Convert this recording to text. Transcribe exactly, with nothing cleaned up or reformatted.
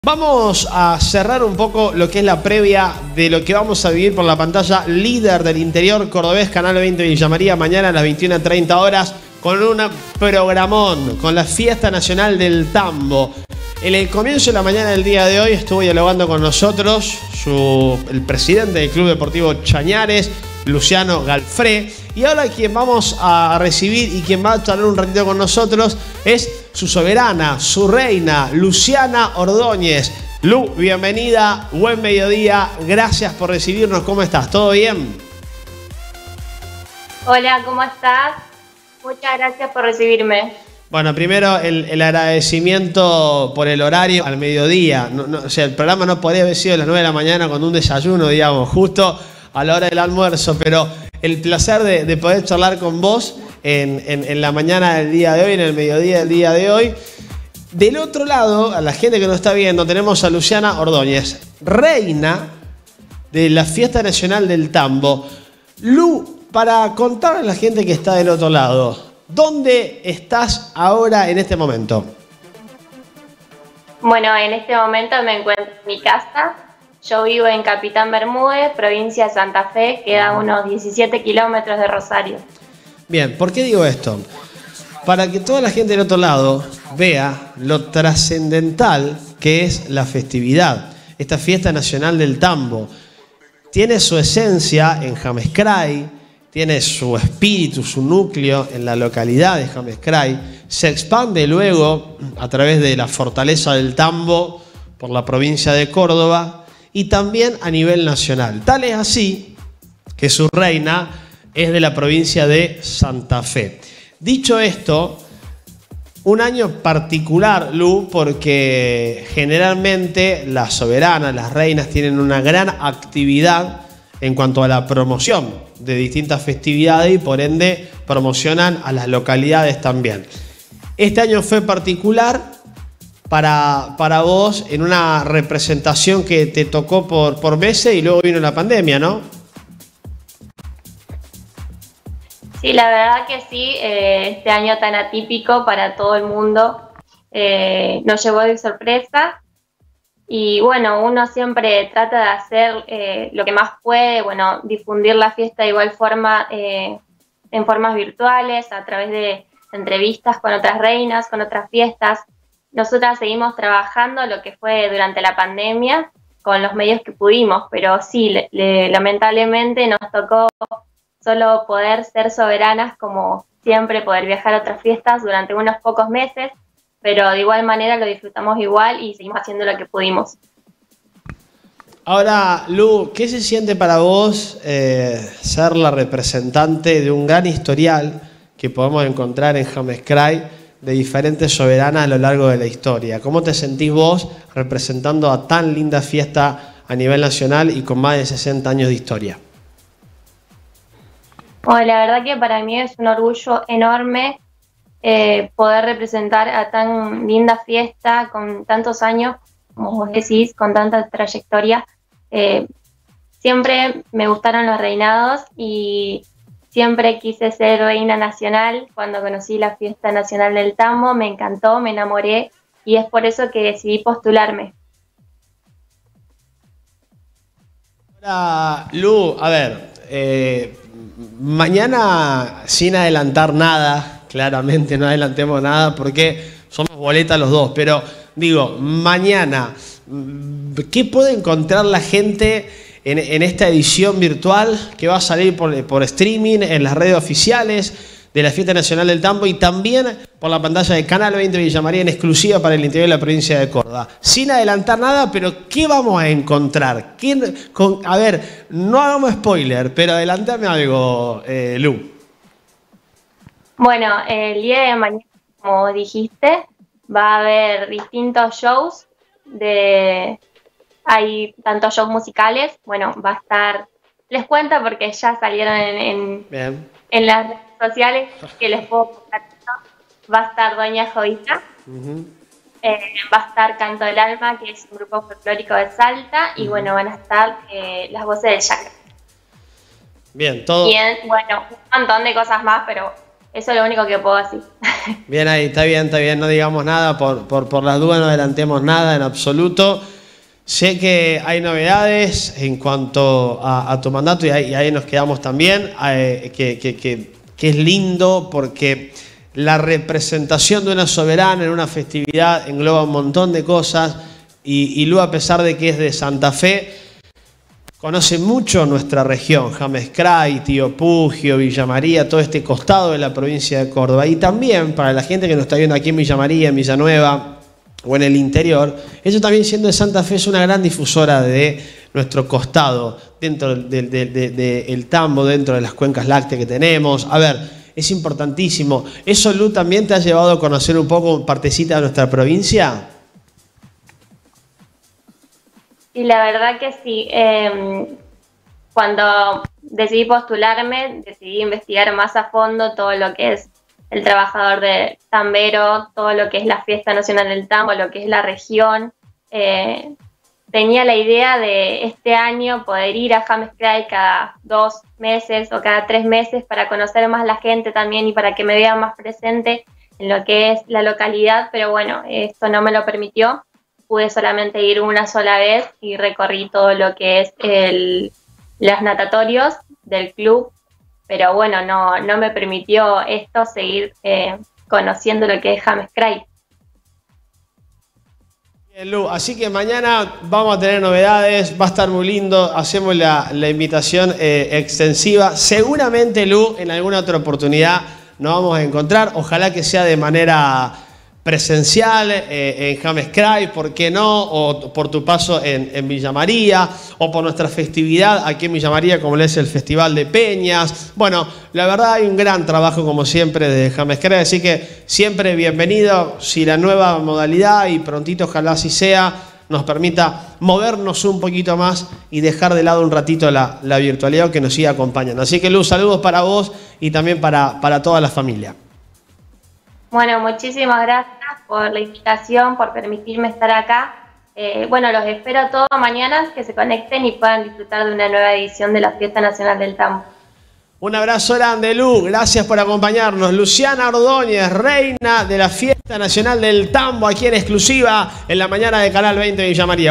Vamos a cerrar un poco lo que es la previa de lo que vamos a vivir por la pantalla líder del interior cordobés, Canal veinte Villa María, mañana a las veintiuna treinta horas, con un programón, con la Fiesta Nacional del Tambo. En el comienzo de la mañana del día de hoy estuvo dialogando con nosotros su, el presidente del Club Deportivo Chañares, Luciano Galfré. Y ahora quien vamos a recibir y quien va a charlar un ratito con nosotros es su soberana, su reina, Luciana Ordóñez. Lu, bienvenida, buen mediodía, gracias por recibirnos. ¿Cómo estás? ¿Todo bien? Hola, ¿cómo estás? Muchas gracias por recibirme. Bueno, primero el, el agradecimiento por el horario al mediodía. No, no, o sea, el programa no podría haber sido a las nueve de la mañana con un desayuno, digamos, justo a la hora del almuerzo, pero el placer de, de poder charlar con vos en, en, en la mañana del día de hoy, en el mediodía del día de hoy. Del otro lado, a la gente que nos está viendo, tenemos a Luciana Ordóñez, reina de la Fiesta Nacional del Tambo. Lu, para contarle a la gente que está del otro lado, ¿dónde estás ahora en este momento? Bueno, en este momento me encuentro en mi casa. Yo vivo en Capitán Bermúdez, provincia de Santa Fe, queda a unos diecisiete kilómetros de Rosario. Bien, ¿por qué digo esto? Para que toda la gente del otro lado vea lo trascendental que es la festividad. Esta Fiesta Nacional del Tambo tiene su esencia en James Cray, tiene su espíritu, su núcleo en la localidad de James Cray, se expande luego a través de la fortaleza del Tambo por la provincia de Córdoba y también a nivel nacional. Tal es así que su reina es de la provincia de Santa Fe. Dicho esto, un año particular, Lu, porque generalmente las soberanas, las reinas, tienen una gran actividad en cuanto a la promoción de distintas festividades y por ende promocionan a las localidades también. Este año fue particular para, para vos en una representación que te tocó por, por meses y luego vino la pandemia, ¿no? Sí, la verdad que sí, eh, este año tan atípico para todo el mundo eh, nos llevó de sorpresa. Y bueno, uno siempre trata de hacer eh, lo que más puede, bueno, difundir la fiesta de igual forma eh, en formas virtuales, a través de entrevistas con otras reinas, con otras fiestas. Nosotras seguimos trabajando lo que fue durante la pandemia con los medios que pudimos, pero sí, le, le, lamentablemente nos tocó solo poder ser soberanas, como siempre, poder viajar a otras fiestas durante unos pocos meses, pero de igual manera lo disfrutamos igual y seguimos haciendo lo que pudimos. Ahora, Lu, ¿qué se siente para vos eh, ser la representante de un gran historial que podemos encontrar en James Cray de diferentes soberanas a lo largo de la historia? ¿Cómo te sentís vos representando a tan linda fiesta a nivel nacional y con más de sesenta años de historia? Bueno, la verdad que para mí es un orgullo enorme Eh, poder representar a tan linda fiesta con tantos años, como vos decís, con tanta trayectoria. Eh, siempre me gustaron los reinados y siempre quise ser reina nacional. Cuando conocí la Fiesta Nacional del Tambo me encantó, me enamoré y es por eso que decidí postularme. Ahora, Lu, a ver, eh, mañana sin adelantar nada, claramente no adelantemos nada porque somos boletas los dos, pero digo, mañana, ¿qué puede encontrar la gente en, en esta edición virtual que va a salir por, por streaming en las redes oficiales de la Fiesta Nacional del Tambo y también por la pantalla de Canal veinte Villa María en exclusiva para el interior de la provincia de Córdoba? Sin adelantar nada, pero ¿qué vamos a encontrar? ¿Quién, con, a ver, no hagamos spoiler, pero adelantame algo, eh, Lu. Bueno, el día de mañana, como dijiste, va a haber distintos shows. De, hay tantos shows musicales. Bueno, va a estar, les cuento porque ya salieron en, en, en las redes sociales que les puedo contar. Va a estar Doña Jovita, uh-huh. eh, va a estar Canto del Alma, que es un grupo folclórico de Salta, uh-huh. y bueno, van a estar eh, las voces del Chacra. Bien, todo. Y en, bueno, un montón de cosas más, pero eso es lo único que puedo decir. Bien ahí, está bien, está bien, no digamos nada, por, por, por las dudas no adelantemos nada en absoluto. Sé que hay novedades en cuanto a, a tu mandato y ahí, y ahí nos quedamos también, eh, que, que, que, que es lindo porque la representación de una soberana en una festividad engloba un montón de cosas y, y Lu, a pesar de que es de Santa Fe, conoce mucho nuestra región, James Kray, Tío Pugio, Villa María, todo este costado de la provincia de Córdoba. Y también para la gente que nos está viendo aquí en Villa María, en Villanueva o en el interior, eso también siendo de Santa Fe es una gran difusora de nuestro costado, dentro del de, de, de, de Tambo, dentro de las cuencas lácteas que tenemos. A ver, es importantísimo. ¿Eso, Lu, también te ha llevado a conocer un poco partecita de nuestra provincia? Y la verdad que sí. Eh, cuando decidí postularme, decidí investigar más a fondo todo lo que es el trabajador de tambero, todo lo que es la Fiesta Nacional del Tambo, lo que es la región. Eh, tenía la idea de este año poder ir a James Kray cada dos meses o cada tres meses para conocer más la gente también y para que me vean más presente en lo que es la localidad, pero bueno, esto no me lo permitió. Pude solamente ir una sola vez y recorrí todo lo que es el, los natatorios del club, pero bueno, no, no me permitió esto seguir eh, conociendo lo que es James Kray. Bien, Lu, así que mañana vamos a tener novedades, va a estar muy lindo, hacemos la, la invitación eh, extensiva. Seguramente, Lu, en alguna otra oportunidad nos vamos a encontrar, ojalá que sea de manera presencial eh, en James Kray, ¿por qué no? O por tu paso en, en Villa María, o por nuestra festividad aquí en Villa María, como es el Festival de Peñas. Bueno, la verdad hay un gran trabajo, como siempre, de James Kray, así que siempre bienvenido. Si la nueva modalidad, y prontito ojalá así sea, nos permita movernos un poquito más y dejar de lado un ratito la, la virtualidad, que nos siga acompañando. Así que, Luz, saludos para vos y también para, para toda la familia. Bueno, muchísimas gracias por la invitación, por permitirme estar acá. Eh, bueno, los espero todos mañana, que se conecten y puedan disfrutar de una nueva edición de la Fiesta Nacional del Tambo. Un abrazo grande, Lu. Gracias por acompañarnos. Luciana Ordóñez, reina de la Fiesta Nacional del Tambo, aquí en exclusiva en la mañana de Canal veinte de Villa María.